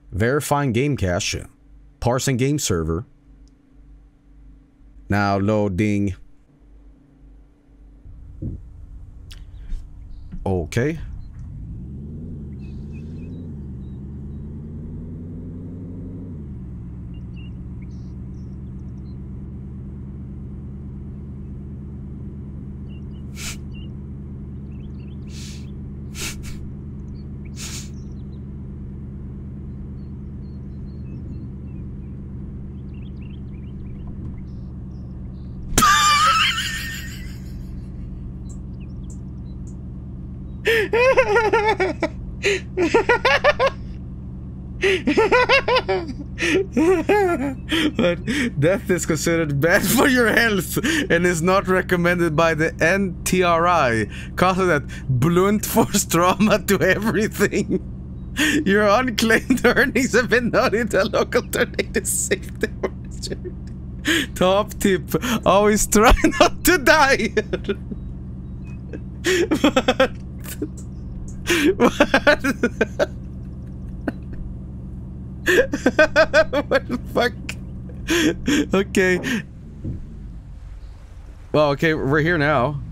Verifying game cache. Parsing game server. Now loading. Okay. But death is considered bad for your health and is not recommended by the NTRI, causing that blunt force trauma to everything. Your unclaimed earnings have been noted to local tornado safety. Top tip: always try not to die. What? What the fuck? Okay. Well, okay, we're here now.